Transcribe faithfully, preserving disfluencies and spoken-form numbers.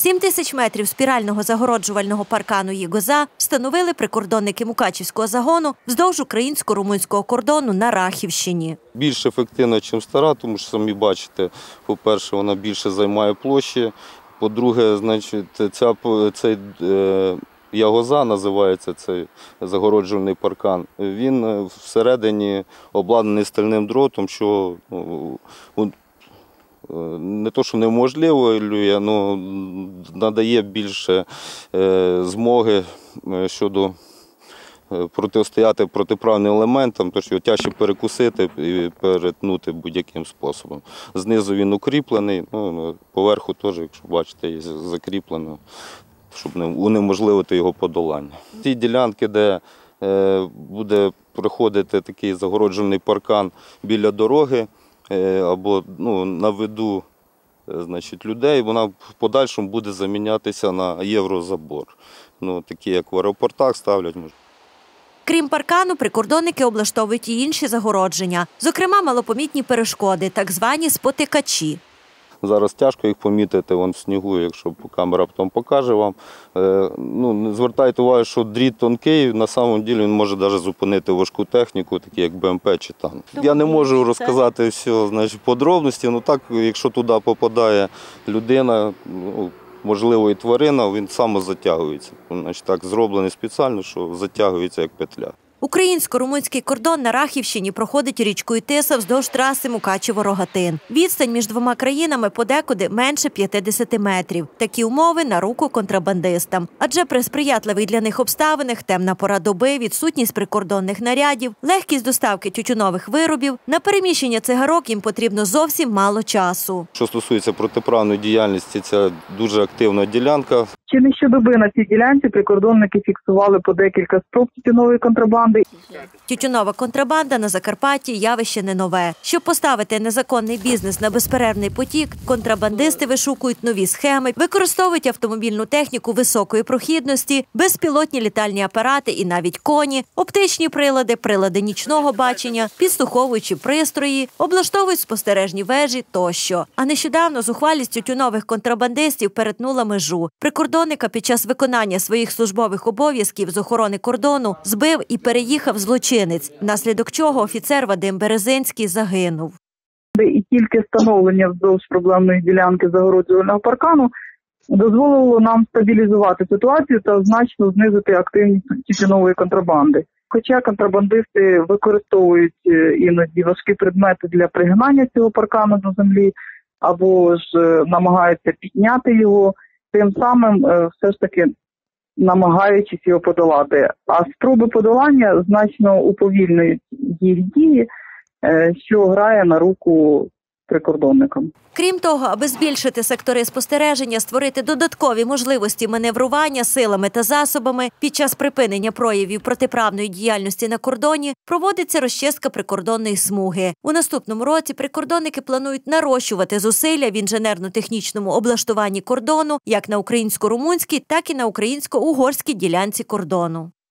сім тисяч метрів спірального загороджувального паркану «Єгоза» встановили прикордонники Мукачівського загону вздовж українсько-румунського кордону на Рахівщині. Більш ефективно, ніж стара, тому що, самі бачите, по-перше, вона більше займає площі, по-друге, значить, ця, цей е, «Єгоза» називається, цей загороджувальний паркан, він всередині обладнаний стальним дротом, що ну, не то, що неможливо, але надає більше змоги щодо протистояти протиправним елементам, тому що його тяжче перекусити і перетнути будь-яким способом. Знизу він укріплений, ну, поверху теж, якщо бачите, є закріплено, щоб унеможливити його подолання. Ті ділянки, де буде проходити такий загороджувальний паркан біля дороги, або ну, на виду значить, людей, вона в подальшому буде замінятися на єврозабор. Ну, такі, як в аеропортах ставлять. Крім паркану, прикордонники облаштовують і інші загородження. Зокрема, малопомітні перешкоди, так звані спотикачі. Зараз тяжко їх помітити вон в снігу, якщо камера потім покаже вам. Ну, не звертайте увагу, що дріт тонкий, на самом деле він може навіть зупинити важку техніку, такі як Б М П чи танк. Я не можу розказати все, значить, подробності, але так, якщо туди попадає людина, ну, можливо і тварина, він самозатягується. Значить, так зроблений спеціально, що затягується як петля. Українсько-румунський кордон на Рахівщині проходить річкою Тиса вздовж траси Мукачево-Рогатин. Відстань між двома країнами подекуди менше п'ятдесят метрів. Такі умови на руку контрабандистам. Адже при сприятливих для них обставинах темна пора доби, відсутність прикордонних нарядів, легкість доставки тютюнових виробів, на переміщення цигарок їм потрібно зовсім мало часу. Що стосується протиправної діяльності, це дуже активна ділянка. Чи не щодоби на цій ділянці прикордонники фіксували по декілька спроб тютюнової контрабанди. Тютюнова контрабанда на Закарпатті – явище не нове. Щоб поставити незаконний бізнес на безперервний потік, контрабандисти вишукують нові схеми, використовують автомобільну техніку високої прохідності, безпілотні літальні апарати і навіть коні, оптичні прилади, прилади нічного бачення, підслуховуючі пристрої, облаштовують спостережні вежі тощо. А нещодавно зухвалість тютюнових контрабандистів перетнула межу. Прикордонника під час виконання своїх службових обов'язків з охорони кордону збив і переїхав злочинець, внаслідок чого офіцер Вадим Березинський загинув. І тільки встановлення вздовж проблемної ділянки загороджувального паркану дозволило нам стабілізувати ситуацію та значно знизити активність тютюнової контрабанди. Хоча контрабандисти використовують іноді важкі предмети для пригинання цього паркану до землі, або ж намагаються підняти його, тим самим все ж таки намагаючись його подолати. А спроби подолання значно уповільнюють їх дії, що грає на руку прикордонникам. Крім того, аби збільшити сектори спостереження, створити додаткові можливості маневрування силами та засобами, під час припинення проявів протиправної діяльності на кордоні проводиться розчистка прикордонної смуги. У наступному році прикордонники планують нарощувати зусилля в інженерно-технічному облаштуванні кордону як на українсько-румунській, так і на українсько-угорській ділянці кордону.